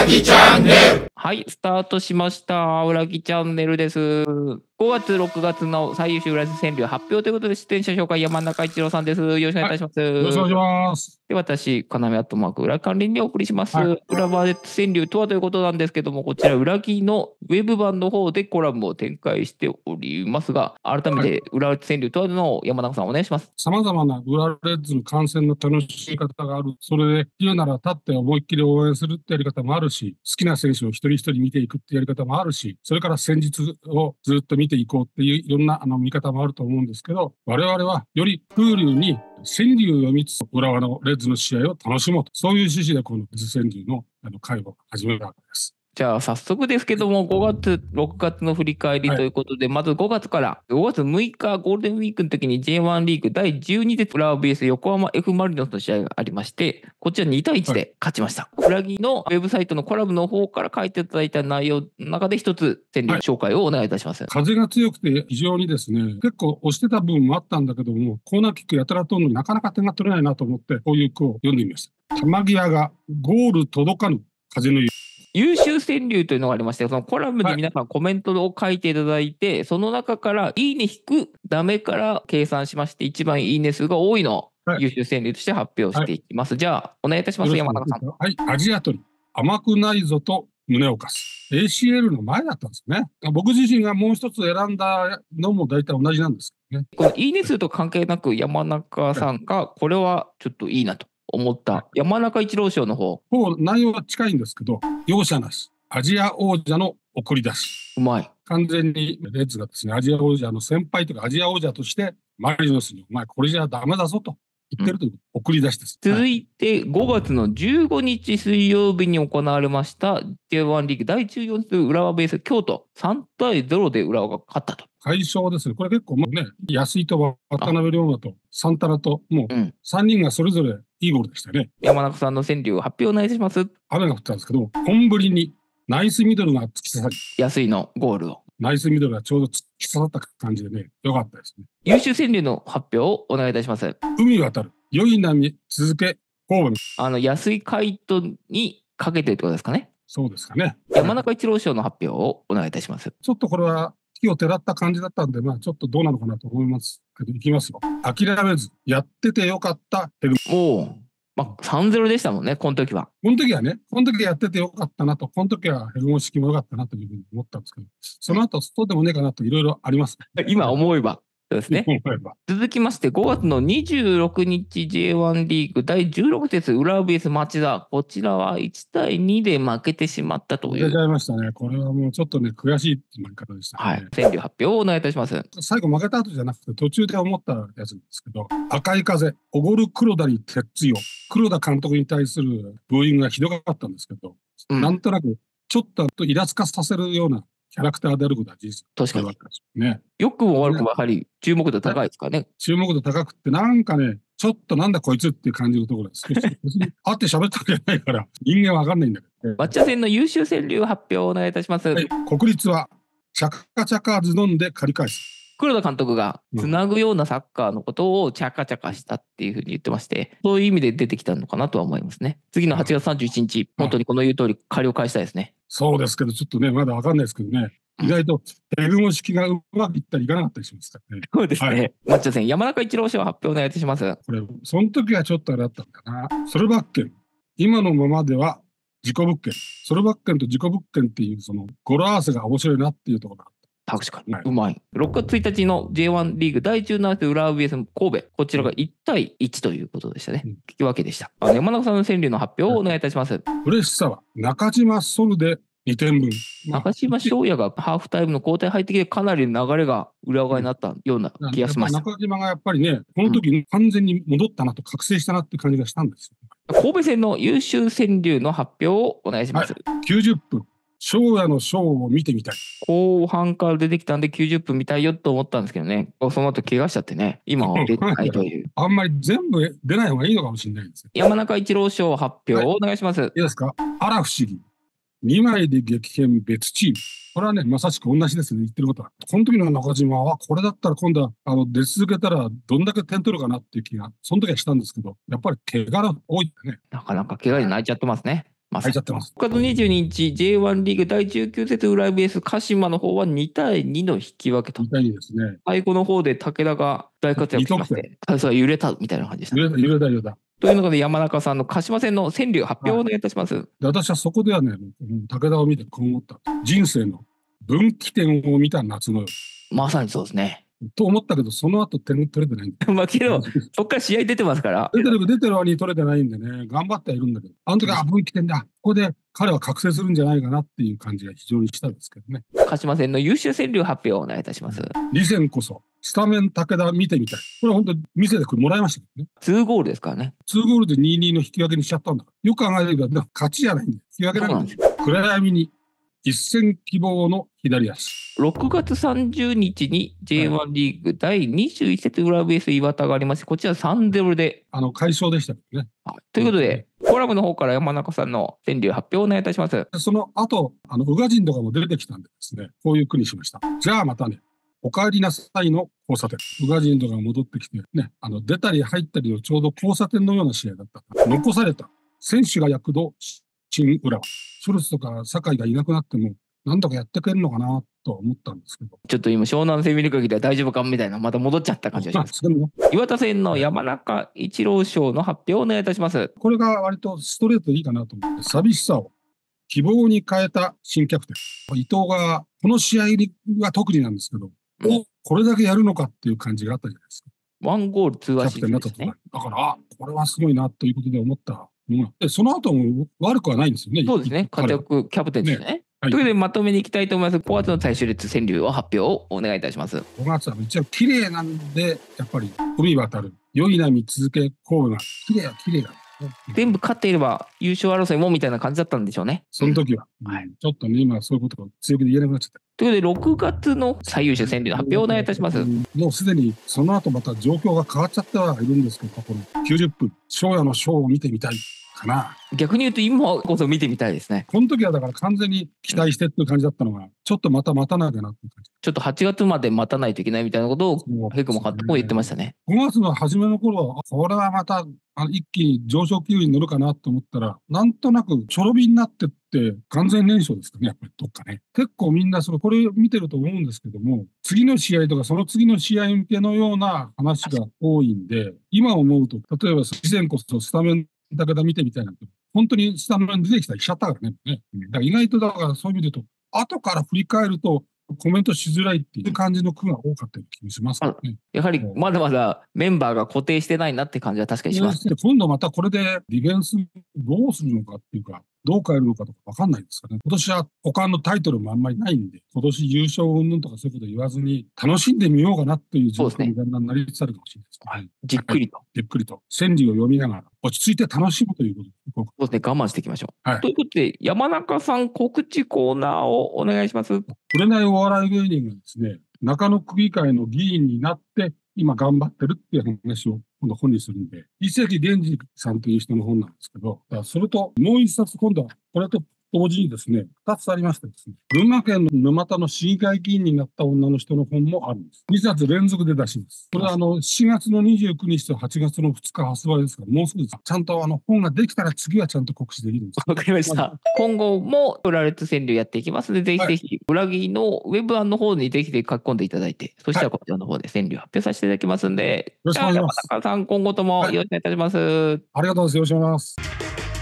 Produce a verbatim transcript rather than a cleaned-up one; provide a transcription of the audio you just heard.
浦木チャンネル。 はい、スタートしました。浦木チャンネルです。ごがつ、ろくがつの最優秀浦安川柳発表ということで、出演者紹介、山中一郎さんです。よろしくお願いいたします。はい、 よろしくお願いします。 で、私、要アットマーク、浦関連でお送りします。はい、浦和川柳とはということなんですけども、こちら、浦木のウェブ版の方でコラムを展開しておりますが、改めて、浦和川柳とはの山中さん、お願いします。 さまざまな浦和レッズの観戦の楽しみ方がある。それで、言うなら立って思いっきり応援するってやり方もあるし、好きな選手を一人一人見ていくってやり方もあるし、それから戦術をずっと見ていこうっていういろんなあの見方もあると思うんですけど、我々はより風流に川柳を読みつつ浦和のレッズの試合を楽しもうと、そういう趣旨でこのレッズ川柳のあの会を始めたわけです。 じゃあ早速ですけども、ごがつ、ろくがつの振り返りということで、はい、まずごがつからごがつむいかゴールデンウィークの時に ジェイワン リーグだいじゅうに節浦和 ブイエス 横浜 F マリノスの試合がありまして、こちらにたいいちで勝ちました。はい、浦木のウェブサイトのコラムの方から書いていただいた内容の中で一つ川柳紹介をお願いいたします。はい、 風が強くて非常にですね、結構押してた部分もあったんだけども、コーナーキックやたら取るのになかなか点が取れないなと思って、こういう句を読んでみました。球際がゴール届かぬ風の優秀川柳というのがありまして、そのコラムに皆さんコメントを書いていただいて、はい、その中からいいね引くダメから計算しまして、一番いいね数が多いのを優秀川柳として発表していきます。はい、じゃあお願いいたします。山中さん。 はい、アジア取り甘くないぞと胸を貸す エーシーエル の前だったんですね。僕自身がもう一つ選んだのも大体同じなんですけどね。 このいいね数と関係なく山中さんがこれはちょっといいなと思った山中一郎賞の方、 ほう内容は近いんですけど、容赦なしアジア王者の送り出し、 うまい。 完全にレッズがですね、アジア王者の先輩というかアジア王者としてマリノスにお前これじゃダメだぞと言ってるという、うん、送り出しです。 続いてごがつのじゅうごにち水曜日に行われました ジェイワン リーグだいじゅうよん節浦和 ブイエス 京都さんたいゼロで浦和が勝ったと。 快勝ですね。これ結構もうね、安井と渡辺龍馬とサンタナともうさんにんがそれぞれいいゴールでしたね。 うん、山中さんの川柳発表お願いします。 雨が降ったんですけど、本降りにナイスミドルが突き刺さり、 安井のゴールをナイスミドルがちょうど突き刺さった感じでね、良かったですね。 優秀川柳の発表をお願いいたします。 海渡る良い波続け神戸。 あの安井海斗にかけてってことですかね。 そうですかね。 山中一郎賞の発表をお願いいたします。 ちょっとこれは木をてらった感じだったんで、まあちょっとどうなのかなと思いますけど、いきますよ。諦めずやっててよかったヘルおお、まあ、さんたいゼロでしたもんね、この時は。 この時はね、この時やっててよかったなと、この時はヘルモ式もよかったなというふうに思ったんですけど、その後そうでもねえかなといろいろあります。 今思えば。そうですね。続きましてごがつのにじゅうろくにち ジェイワン リーグだいじゅうろく節浦和 ブイエス 町田、こちらはいちたいにで負けてしまったという。 負けちゃいましたね。これはもうちょっとね悔しいっていう負け方でしたね。 はい。川柳発表をお願いいたします。 最後負けた後じゃなくて途中で思ったやつなんですけど、赤い風おごる黒田に鉄強、黒田監督に対するブーイングがひどかったんですけど、うん、なんとなくちょっとイラつかさせるようなキャラクターであることは事実。 確かに。 ね。 良くも悪くもやはり注目度高いですかね。 注目度高くってなんかね、ちょっとなんだこいつっていう感じのところです。別に会って喋ったわけじゃないから人間わかんないんだけど。 抹茶戦の優秀川柳発表をお願いいたします。はい、 国立はチャカチャカズドンで借り返す。 黒田監督がつなぐようなサッカーのことをチャカチャカしたっていうふうに言ってまして、そういう意味で出てきたのかなとは思いますね。次のはちがつさんじゅういちにち、本当にこの言う通り借りを返したいですね。 そうですけど、ちょっとね、まだわかんないですけどね。意外とペグモ式がうまくいったりいかなかったりしますからね。 そうですね。抹茶戦山中一郎賞発表お願いいたします。 これ、その時はちょっとあれだったんだな。ソルバッケン、今のままでは自己物件。ソルバッケンと自己物件っていうその語呂合わせが面白いなっていうところがあった。 確かに、はい、うまい。ろくがつついたちの ジェイワン リーグだいじゅうなな節浦和 ブイエス 神戸、こちらがいちたいいちということでしたね。うん、引き分けでした。あの山中さんの川柳の発表をお願いいたします。 嬉しさは中島ソルでにてんぶん。 まあ、中島翔也がハーフタイムの交代入ってきてかなり流れが裏側になったような気がしました。 中島がやっぱりね、この時完全に戻ったなと覚醒したなって感じがしたんですよ。神戸戦の優秀川柳の発表をお願いします。 はい、きゅうじゅっぷん。翔也のショーを見てみたい。 後半から出てきたんできゅうじゅっぷん見たいよと思ったんですけどね、その後怪我しちゃってね、今は出てないという。 あんまり全部出ない方がいいのかもしれないですね。 山中一郎賞発表をお願いします。はい、 いいですか。あら不思議。にまいで激変別チーム。これはね、まさしく同じですね、言ってることは。この時の中島は、これだったら今度は、あの、出続けたらどんだけ点取るかなっていう気が、その時はしたんですけど、やっぱり怪我が多いね。 なかなか怪我で泣いちゃってますね。 まさに。 入っちゃってます。 ろくがつにじゅうににち、ジェイワン リーグだいじゅうきゅう節浦和 ブイエス 鹿島の方はにたいにの引き分けと。 みたいにですね。 最後の方で武田が大活躍しまして、大差が揺れたみたいな感じでした。 揺れた、揺れた、揺れた。 というので、山中さんの鹿島戦の川柳発表をお願いいたします。 で私はそこではね、武田を見てこう思った。人生の分岐点を見た夏の夜。 まさにそうですね。 と思ったけど、その後点取れてないんだ。 まあけど、そっから試合出てますから。 出てる、出てる割に取れてないんでね、頑張ってはいるんだけど、あの時は分岐点だ。ここで彼は覚醒するんじゃないかなっていう感じが非常にしたんですけどね。 鹿島戦の優秀川柳発表をお願いいたします。 に戦こそ、スタメン武田見てみたい。これは本当に店でこれもらいましたけどね。 ツーゴールですからね。 ツーゴールでにたいにの引き分けにしちゃったんだから。よく考えれば、勝ちじゃないんだよ。引き分けなんですよ。暗闇に一戦希望の左足。 ろくがつさんじゅうにちに ジェイワン リーグだいにじゅういち節浦和 ブイエス 岩田がありまして、こちらさんたいゼロで。 あの、快勝でしたけどね。 はい、ということで、コラムの方から山中さんの川柳発表をお願いいたします。 その後、あの、宇賀神とかも出てきたんでですね、こういう句にしました。じゃあまたね、お帰りなさいの交差点。宇賀神とかが戻ってきてね、あの、出たり入ったりのちょうど交差点のような試合だった。残された選手が躍動、新浦和。ショルツとか酒井がいなくなっても、なんとかやってくれるのかなと思ったんですけど。 ちょっと今、湘南戦見る限りは大丈夫かみたいな、また戻っちゃった感じがします。岩田戦の山中一郎賞の発表をお願いいたします。 これが割とストレートでいいかなと思って、寂しさを希望に変えた新キャプテン。伊藤が、この試合は特になんですけど、うん、おこれだけやるのかっていう感じがあったじゃないですか。 ワンゴールツーアシストですね。 だから、あ、これはすごいなということで思ったのが、でその後も悪くはないんですよね。 そうですね。活躍キャプテンですね。ねはい、ということでまとめにいきたいと思います。ごがつの最終列川柳を発表をお願いいたします。 ごがつは一応綺麗なんで、やっぱり海渡る。良い波続け、神戸が綺麗は綺麗だ。 全部勝っていれば優勝争いもみたいな感じだったんでしょうね。 その時は。 うん、はい、 ちょっとね、今そういうことを強気で言えなくなっちゃった。 ということで、ろくがつの最優秀川柳の発表をお願いいたします。 もうすでにその後また状況が変わっちゃってはいるんですけど、このきゅうじゅっぷん、昭夜のショーを見てみたいかな。 逆に言うと今こそ見てみたいですね。 この時はだから完全に期待してっていう感じだったのが、ちょっとまた待たなきゃなっていう感じ。 ちょっとはちがつまで待たないといけないみたいなことをヘクも監督も言ってましたね。 ごがつの初めの頃は、これはまたあの一気に上昇気流に乗るかなと思ったら、なんとなくちょろびになってって完全燃焼ですかね、やっぱりどっかね。結構みんなそのこれ見てると思うんですけども、次の試合とかその次の試合向けのような話が多いんで、今思うと、例えば以前こそスタメンだけだ見てみたいなと。本当にスタメン出てきたりしちゃったからね。だから意外とだからそういう意味で言うと、後から振り返るとコメントしづらいっていう感じの句が多かった気がしますからね。 やはりまだまだメンバーが固定してないなって感じは確かにします。 今度またこれでディフェンスどうするのかっていうか、どう変えるのかとか分かんないですかね。今年は他のタイトルもあんまりないんで、今年優勝云々とかそういうこと言わずに、楽しんでみようかなっていう状況にだんだんなりつつあるかもしれないですね。はい、 じっくりと、はい。 じっくりと。川柳を読みながら、落ち着いて楽しむということ。 そうですね、我慢していきましょう。 はい、 ということで、山中さん、告知コーナーをお願いします。売れないお笑い芸人がですね、中野区議会の議員になって、今頑張ってるっていう話を今度本にするんで、伊関源氏さんという人の本なんですけど、それともう一冊今度はこれと同時にですね、二つありましてですね、群馬県の沼田の市議会議員になった女の人の本もあるんです。にさつ連続で出します。これはあのしがつのにじゅうくにちとはちがつのふつか発売ですから、もうすぐです。ちゃんとあの本ができたら次はちゃんと告知できるんです。 わかりました。はい、今後もプラレット川柳やっていきますので、ぜひぜひ裏切りのウェブ案の方にぜひぜひ書き込んでいただいて、そしたらこちらの方で川柳発表させていただきますんで、 よろしくお願いします。 山中さん、今後ともよろしくお願いいたします。はい、 ありがとうございます。よろしくお願いします。